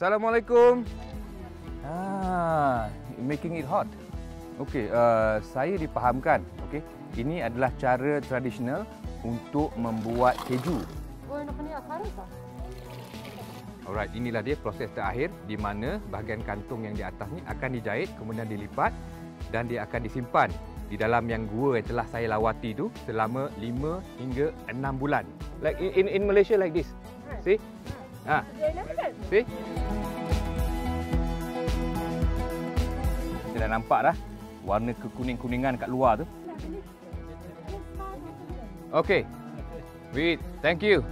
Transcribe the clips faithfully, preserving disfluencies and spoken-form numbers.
Assalamualaikum. Ah, making it hot. Okey, uh, saya dipahamkan. Okey, ini adalah cara tradisional untuk membuat keju. Oh, nak kena panas tak? Alright, inilah dia proses terakhir di mana bahagian kantung yang di atas ni akan dijahit, kemudian dilipat dan dia akan disimpan di dalam yang gua yang telah saya lawati tu selama lima hingga enam bulan. Like in in Malaysia like this. See? Ha. See? Kita dah nampak dah warna kekuning-kuningan kat luar tu. Okey. Wait, thank you.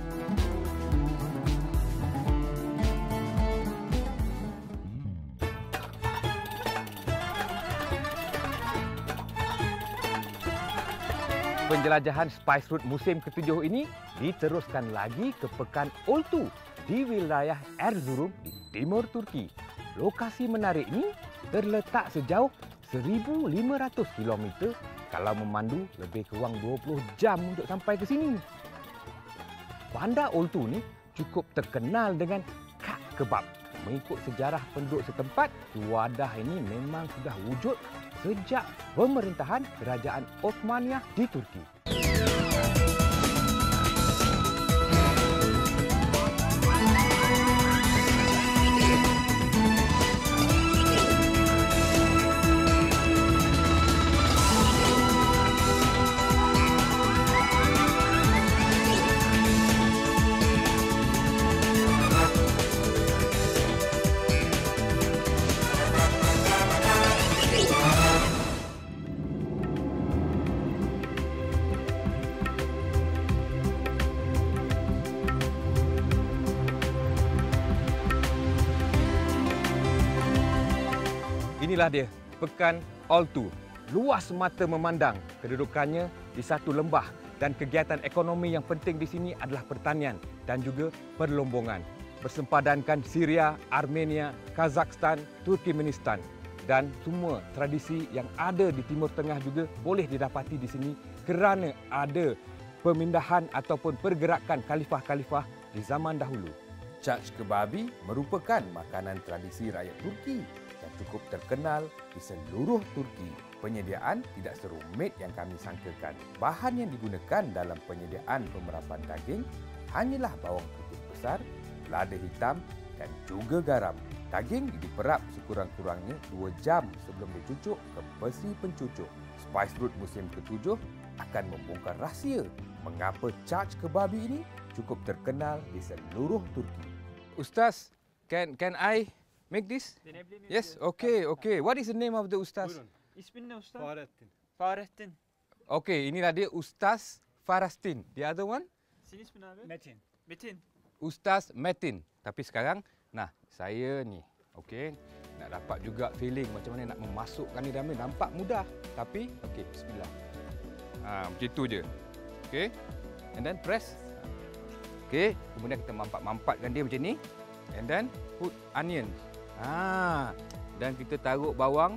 Penjelajahan Spice Route musim ketujuh ini diteruskan lagi ke Pekan Oltu di wilayah Erzurum di timur Turki. Lokasi menarik ini terletak sejauh seribu lima ratus kilometer kalau memandu lebih kurang dua puluh jam untuk sampai ke sini. Bandar Oltu ni cukup terkenal dengan kak kebab. Mengikut sejarah penduduk setempat, wadah ini memang sudah wujud sejak pemerintahan Kerajaan Osmaniyah di Turki. Inilah dia, Pekan Oltu. Luas mata memandang, kedudukannya di satu lembah dan kegiatan ekonomi yang penting di sini adalah pertanian dan juga perlombongan. Bersempadankan Syria, Armenia, Kazakhstan, Turkmenistan dan semua tradisi yang ada di Timur Tengah juga boleh didapati di sini kerana ada pemindahan ataupun pergerakan khalifah-khalifah di zaman dahulu. Charge kebabi merupakan makanan tradisi rakyat Turki yang cukup terkenal di seluruh Turki. Penyediaan tidak serumit yang kami sangkakan. Bahan yang digunakan dalam penyediaan pemerapan daging hanyalah bawang putih besar, lada hitam dan juga garam. Daging diperap sekurang-kurangnya dua jam sebelum dicucuk ke besi pencucuk. Spice Route musim ketujuh akan membongkar rahsia mengapa charge kebabi ini cukup terkenal di seluruh Turki. Ustaz, can can I make this? Yes, okay, okay. What is the name of the Ustaz? İsmin ne usta? Fahrettin. Fahrettin. Okay, inilah dia Ustaz Farastin. The other one? Senin ismin abi? Metin. Metin. Ustaz Metin. Tapi sekarang, nah, saya ni, okay, nak dapat juga feeling macam mana nak memasukkan ni dalam ni. Nampak mudah, tapi, okay, bismillah. Ha, macam tu je. Okay, and then press. Okay, kemudian kita mampat-mampatkan dia macam ni. And then put onion. Ha, dan kita taruh bawang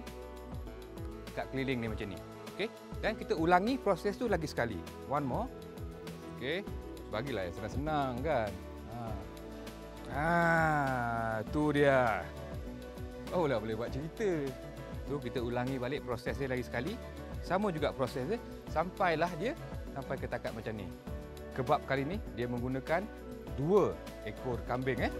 kat keliling ni macam ni. Okey. Dan kita ulangi proses tu lagi sekali. One more. Okey. Bagilah yang senang-senang kan. Ha. Ha, tu dia. Oh lah boleh buat cerita. Tu kita ulangi balik proses dia lagi sekali. Sama juga proses dia sampailah dia sampai ke takat macam ni. Kebab kali ni dia menggunakan dua ekor kambing eh.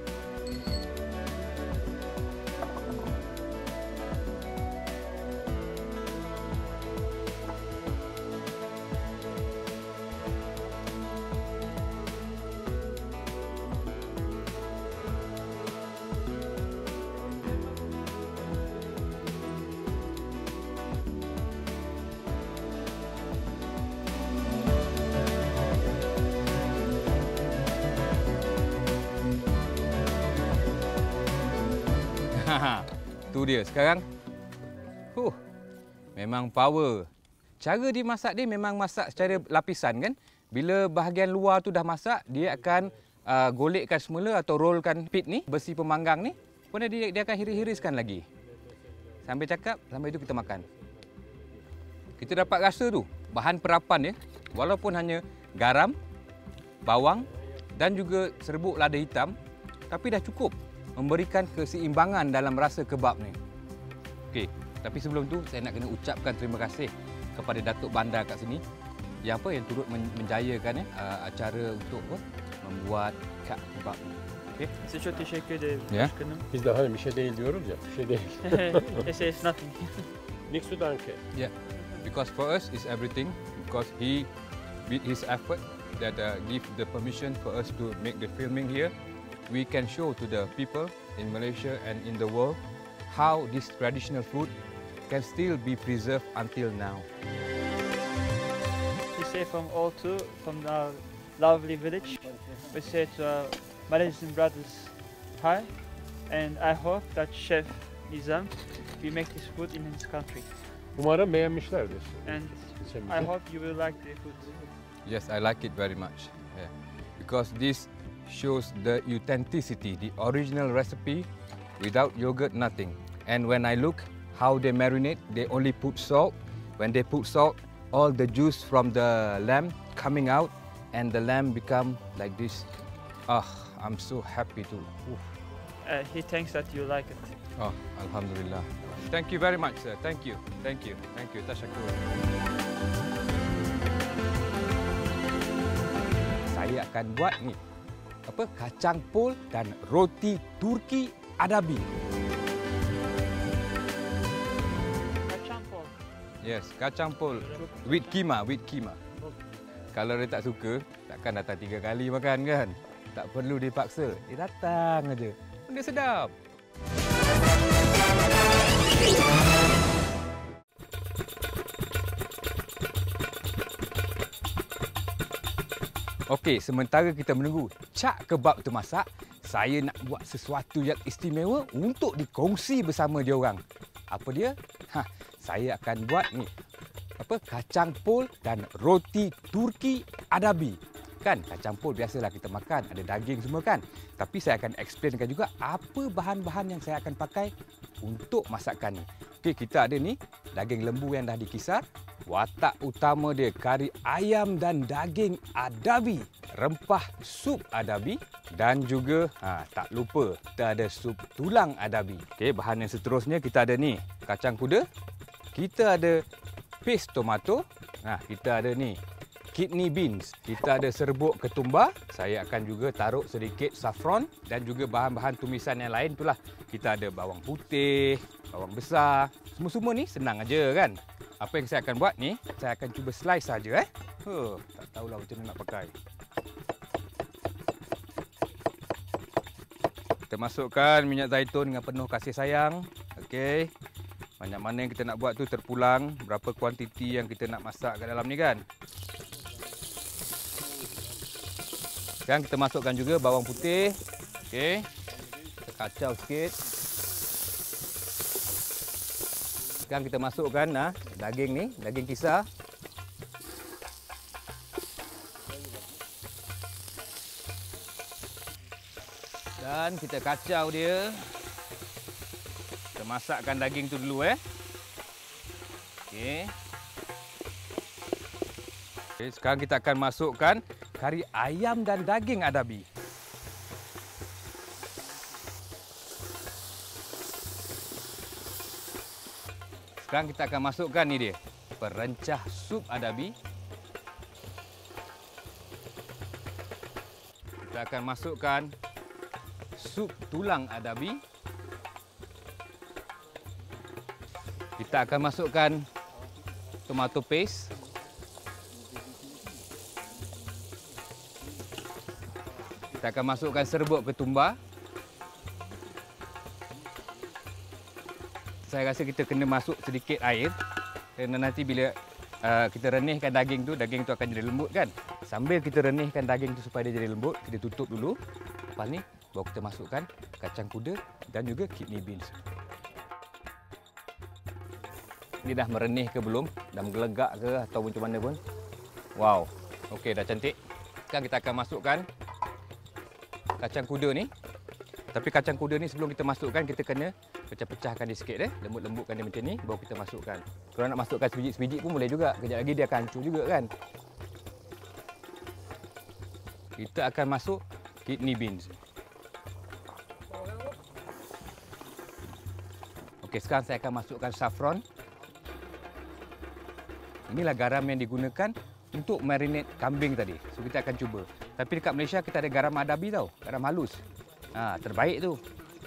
Tu dia sekarang. Huh, memang power. Cara dimasak dia memang masak secara lapisan kan. Bila bahagian luar tu dah masak, dia akan uh, golekkan semula atau rollkan pit ni, besi pemanggang ni. Kemudian dia, dia akan hiris-hiriskan lagi. Sambil cakap, sambil itu kita makan. Kita dapat rasa tu, bahan perapan dia, walaupun hanya garam, bawang dan juga serbuk lada hitam, tapi dah cukup memberikan keseimbangan dalam rasa kebab ni. Okey, tapi sebelum tu saya nak kena ucapkan terima kasih kepada Datuk Bandar kat sini yang apa yang turut menjayakan eh, acara untuk apa, membuat kak kebab ni. Okey. Size çok teşekkür ederim. Ya. Başkanım. Biz de hani bir şey değil diyoruz ya, bir şey değil. It's nothing. Niksu danke. Yeah, because for us it's everything. Because he, with his effort, that uh, give the permission for us to make the filming here, we can show to the people in Malaysia and in the world how this traditional food can still be preserved until now. We say from Oltu, from our lovely village. We say to our Malaysian brothers, hi, and I hope that Chef Nizam will make this food in his country. Umarım beğenmişlerdir. And Geçen I bize. hope you will like the food. Yes, I like it very much. Yeah. Because this shows the authenticity, the original recipe without yogurt, nothing. And when I look how they marinate, they only put salt. When they put salt, all the juice from the lamb coming out and the lamb become like this. Ah, I'm so happy to. Oof. Uh, he thinks that you like it. Oh, Alhamdulillah. Thank you very much, sir. Thank you. Thank you. Thank you. Tashakur. Saya akan buat ni apa kacang pol dan roti Turki adabi. Kacang pol. Yes, kacang pol with kima, with kima. Kalau dia tak suka, takkan datang tiga kali makan kan? Tak perlu dipaksa. Dia datang aja. Benda sedap. Okey, sementara kita menunggu cak kebab tu masak, saya nak buat sesuatu yang istimewa untuk dikongsi bersama dia orang. Apa dia? Ha, saya akan buat ni. Apa kacang pol dan roti Turki adabi. Kan kacang pol biasalah kita makan, ada daging semua kan. Tapi saya akan explainkan juga apa bahan-bahan yang saya akan pakai untuk masakan ni. Okey, kita ada ni daging lembu yang dah dikisar, watak utama dia kari ayam dan daging adabi, rempah sup adabi dan juga ha, tak lupa kita ada sup tulang adabi. Okey, bahan yang seterusnya kita ada ni kacang kuda, kita ada paste tomato, nah kita ada ni kidney beans, kita ada serbuk ketumbar, saya akan juga taruh sedikit saffron dan juga bahan-bahan tumisan yang lain itulah. Kita ada bawang putih, bawang besar, semua-semua ni senang aja kan. Apa yang saya akan buat ni, saya akan cuba slice saja eh. Huh, tak tahulah macam mana nak pakai. Kita masukkan minyak zaitun dengan penuh kasih sayang. Okey. Banyak mana yang kita nak buat tu terpulang, berapa kuantiti yang kita nak masak kat dalam ni kan. Sekarang kita masukkan juga bawang putih. Okey. Kita kacau sikit. Sekarang kita masukkan nah, daging ni, daging kisar. Dan kita kacau dia. Kita masakkan daging tu dulu eh. Okey. Okey, sekarang kita akan masukkan kari ayam dan daging adabi. Sekarang kita akan masukkan ni dia, perencah sup adabi. Kita akan masukkan sup tulang adabi. Kita akan masukkan tomato paste. Kita akan masukkan serbuk ketumbar. Saya rasa kita kena masuk sedikit air kerana nanti bila uh, kita renihkan daging tu, daging tu akan jadi lembut kan. Sambil kita renihkan daging tu supaya dia jadi lembut, kita tutup dulu. Lepas ni baru kita masukkan kacang kuda dan juga kidney beans. Ini dah merenih ke belum? Dah menggelegak ke atau macam mana pun? Wow. Okey, dah cantik. Sekarang kita akan masukkan kacang kuda ni. Tapi kacang kuda ni sebelum kita masukkan, kita kena pecah-pecahkan dia sikit eh. Lembut-lembutkan dia macam ni, baru kita masukkan. Kalau nak masukkan sebiji-sebiji pun boleh juga. Kejap lagi dia akan hancur juga kan. Kita akan masuk kidney beans. Okey, sekarang saya akan masukkan saffron. Inilah garam yang digunakan untuk marinate kambing tadi. So kita akan cuba. Tapi dekat Malaysia kita ada garam adabi tau, garam halus. Ha, terbaik tu.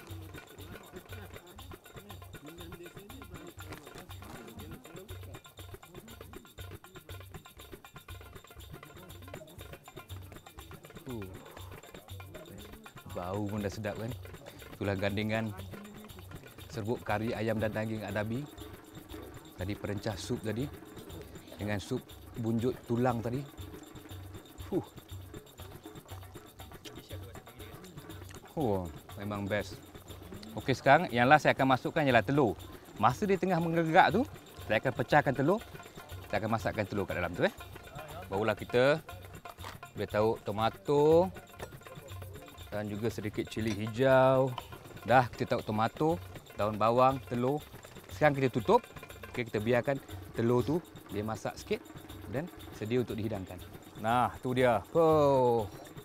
Uh. Bau pun dah sedap kan. Itulah gandingan serbuk kari ayam dan daging adabi. Tadi perencah sup tadi dengan sup bunjut tulang tadi. Huh. Oh, memang best. Okey, sekarang yang last saya akan masukkan ialah telur. Masa dia tengah menggerak tu, saya akan pecahkan telur. Kita akan masakkan telur kat dalam tu eh. Barulah kita boleh tahu tomato dan juga sedikit cili hijau. Dah kita tahu tomato, daun bawang, telur. Sekarang kita tutup. Okey, kita biarkan telur tu dia masak sikit dan sedia untuk dihidangkan. Nah, tu dia. Oh.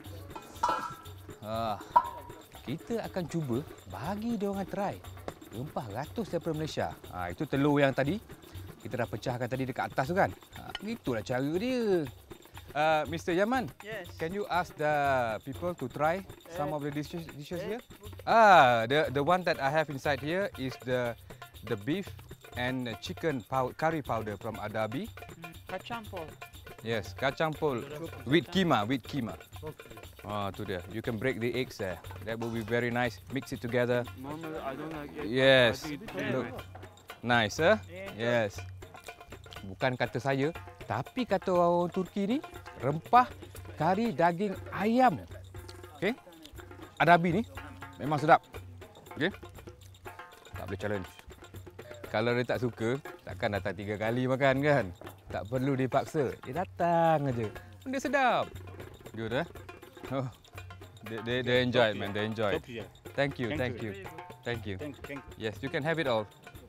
Ah. Kita akan cuba bagi dia orang try rempah ratus daripada Malaysia. Ah, itu telur yang tadi kita dah pecahkan tadi dekat atas tu kan. Ah, itulah cara dia. Uh, Mister Yaman, Yes. can you ask the people to try some Eh, of the dishes, dishes eh, here? Ah, the the one that I have inside here is the the beef and chicken pow curry powder from Adabi. Kacang pol. Yes, kacang pol with keema, with keema. Ah, tu dia. You can break the eggs there. That will be very nice. Mix it together. Normally I don't like it. Yes. I do it Look. anyway. Nice, eh? Yeah. Yes. Bukan kata saya, tapi kata orang Turki ni, rempah kari daging ayam. Okey. Adabi ni memang sedap. Okey. Tak boleh challenge. Kalau dia tak suka, takkan datang tiga kali makan kan? Tak perlu dipaksa. Dia datang aja. Dia sedap. Good, eh? Oh. They, they, they enjoy it, man. They enjoy it. Thank you, thank you. Thank you. Thank you, thank you. Yes, you can have it all.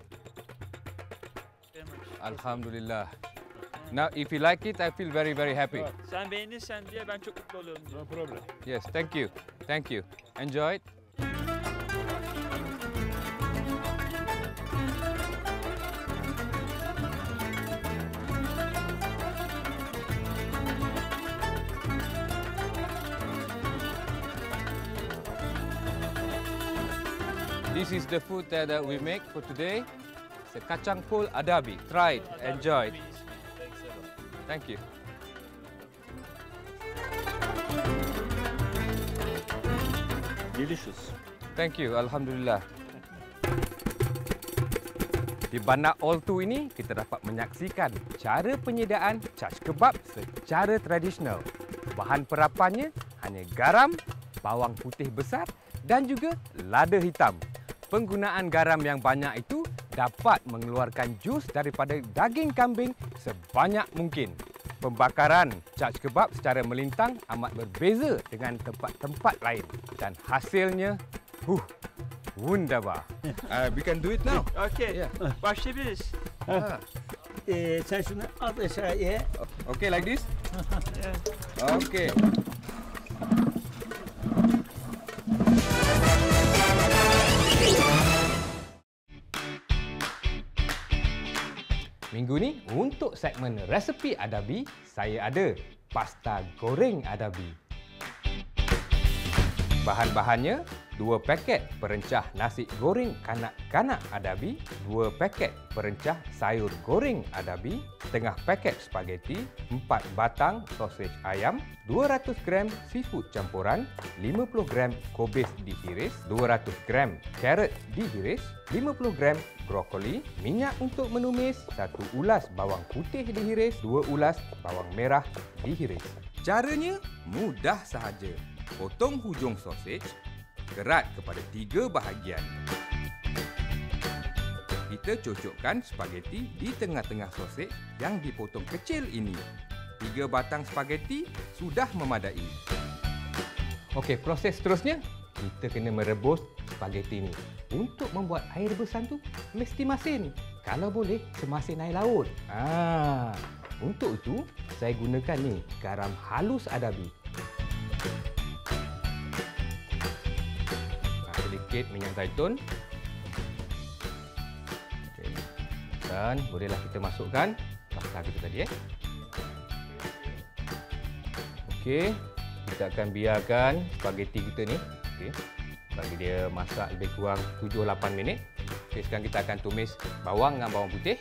Very much. Alhamdulillah. Now, if you like it, I feel very, very happy. Sen beğenirsen diye ben çok mutlu oluyorum diyor. No problem. Yes, thank you. Thank you. Enjoy it. This is the food that uh, we make for today. It's a kacang pol adabi. Try it, enjoy it. Thank you. Delicious. Thank you, Alhamdulillah. Di bandar Oltu ini, kita dapat menyaksikan cara penyediaan charge kebab secara tradisional. Bahan perapannya hanya garam, bawang putih besar dan juga lada hitam. Penggunaan garam yang banyak itu dapat mengeluarkan jus daripada daging kambing sebanyak mungkin. Pembakaran charge kebab secara melintang amat berbeza dengan tempat-tempat lain dan hasilnya huh, wunderbar. Uh, we can do it now. Okay. Yeah. Başlayabiliriz. Ah. Ee, sen şunu at aşağıya. Okay, like this? Yeah. Okay. Minggu ni untuk segmen resepi Adabi, saya ada pasta goreng Adabi. Bahan-bahannya, dua paket perencah nasi goreng kanak-kanak Adabi, dua paket perencah sayur goreng Adabi, setengah paket spaghetti, empat batang sausage ayam, dua ratus gram seafood campuran, lima puluh gram kobis dihiris, dua ratus gram carrot dihiris, lima puluh gram brokoli, minyak untuk menumis, satu ulas bawang putih dihiris, dua ulas bawang merah dihiris. Caranya mudah sahaja. Potong hujung sausage, kerat kepada tiga bahagian. Kita cocokkan spaghetti di tengah-tengah sausage yang dipotong kecil ini. Tiga batang spaghetti sudah memadai. Okey, proses seterusnya, kita kena merebus spaghetti ini. Untuk membuat air rebusan tu mesti masin. Kalau boleh, semasin air laut. Ah, untuk itu, saya gunakan ni garam halus Adabi. Sedikit minyak zaitun. Dan bolehlah kita masukkan pasta kita tadi. Eh. Okey, kita akan biarkan spaghetti kita ni. Okey, bagi dia masak lebih kurang tujuh lapan minit. Okey, sekarang kita akan tumis bawang dengan bawang putih.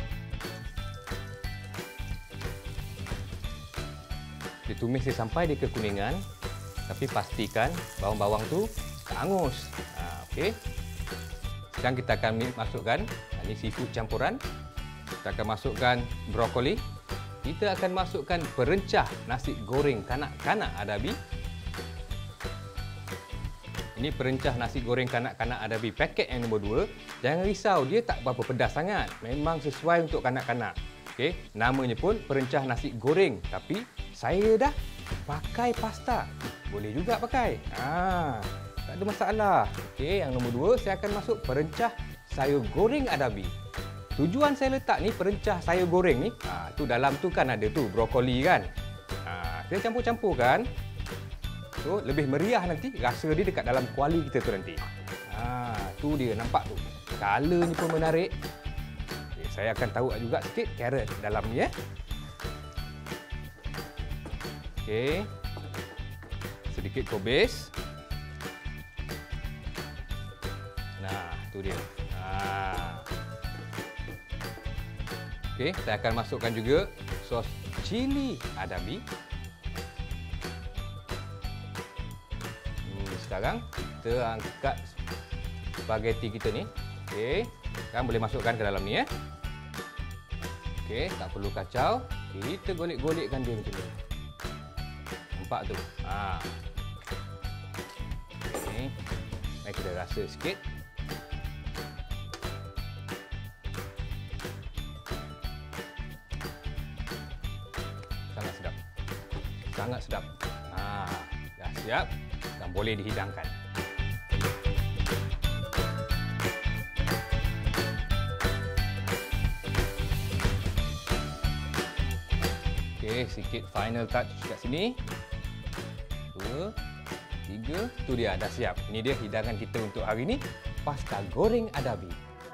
Kita tumis dia sampai dia kekuningan. Tapi pastikan bawang-bawang tu tak hangus. Ha, okey. Sekarang kita akan masukkan, ini seafood campuran. Kita akan masukkan brokoli. Kita akan masukkan perencah nasi goreng kanak-kanak adabi. Ini perencah nasi goreng kanak-kanak adabi paket yang nombor dua. Jangan risau, dia tak berapa pedas sangat. Memang sesuai untuk kanak-kanak. Okey, namanya pun perencah nasi goreng. Tapi saya dah pakai pasta. Boleh juga pakai. Ha, tak ada masalah. Okey, yang nombor dua saya akan masuk perencah sayur goreng adabi. Tujuan saya letak ni perencah sayur goreng ni, ha, tu dalam tu kan ada tu brokoli kan. Ha, kita campur-campurkan. So, lebih meriah nanti rasa dia dekat dalam kuali kita tu nanti. Ha, tu dia nampak tu. Color ni pun menarik. Okay, saya akan tahu juga sikit carrot dalam ni ya. Okey. Sedikit kobis. Nah, tu dia. Ha. Okey, saya akan masukkan juga sos cili adabi. Hmm, sekarang kita angkat spaghetti kita ni. Okey, sekarang boleh masukkan ke dalam ni ya. Okey, tak perlu kacau. Kita golek-golekkan dia macam ni. Nampak tu. Ha. Okey. Mari kita rasa sikit. Sangat sedap. Sangat sedap. Ha, dah siap dan boleh dihidangkan. Okey, sikit final touch kat sini. Dua, tiga, tu dia dah siap. Ini dia hidangan kita untuk hari ini, pasta goreng adabi.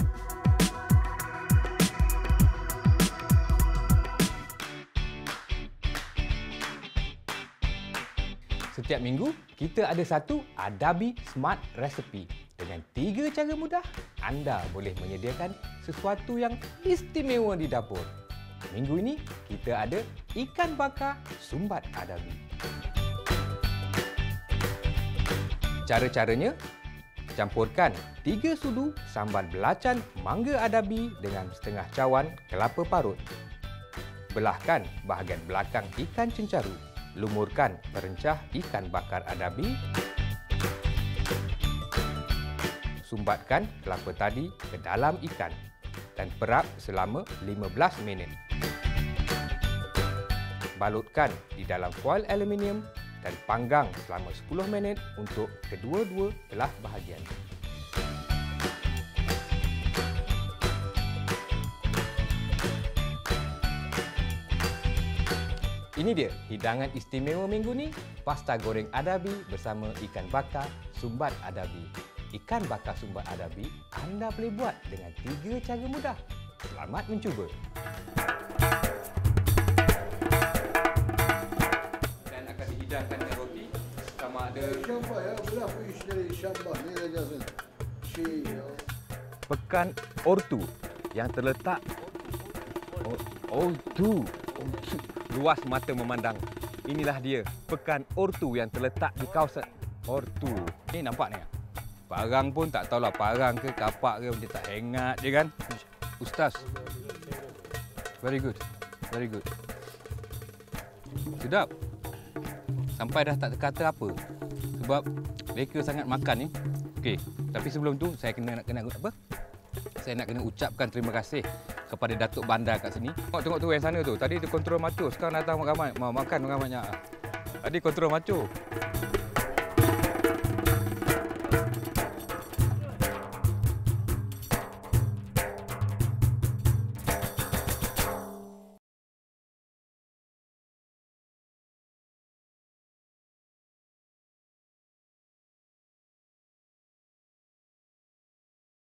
Setiap minggu, kita ada satu Adabi Smart Recipe. Dengan tiga cara mudah, anda boleh menyediakan sesuatu yang istimewa di dapur. Minggu ini, kita ada ikan bakar sumbat adabi. Cara-caranya, campurkan tiga sudu sambal belacan mangga adabi dengan setengah cawan kelapa parut. Belahkan bahagian belakang ikan cencaru. Lumurkan perencah ikan bakar adabi. Sumbatkan kelapa tadi ke dalam ikan dan perap selama lima belas minit. Balutkan di dalam foil aluminium dan panggang selama sepuluh minit untuk kedua-dua belah bahagian. Ini dia hidangan istimewa minggu ni, pasta goreng adabi bersama ikan bakar sumbat adabi. Ikan bakar sumbat adabi anda boleh buat dengan tiga cara mudah. Selamat mencuba. Dan akan dihidangkan dengan roti sama ada Sabah ya, berapa ish dari Sabah ni saja sen. Pekan Oltu yang terletak Oltu. Oltu. Luas mata memandang. Inilah dia, Pekan Oltu yang terletak di kawasan Oltu. Ni nampak ni. Parang pun tak tahulah parang ke kapak ke, dia tak hangat je kan. Ustaz. Very good. Very good. Sedap. Sampai dah tak kata apa. Sebab mereka sangat makan ni. Okey, tapi sebelum tu saya kena nak kena apa? Saya nak kena ucapkan terima kasih kepada Datuk Bandar kat sini. Tengok tengok tu yang sana tu. Tadi tu kontrol maco, sekarang datang ramai mau makan ramainya. Tadi kontrol maco.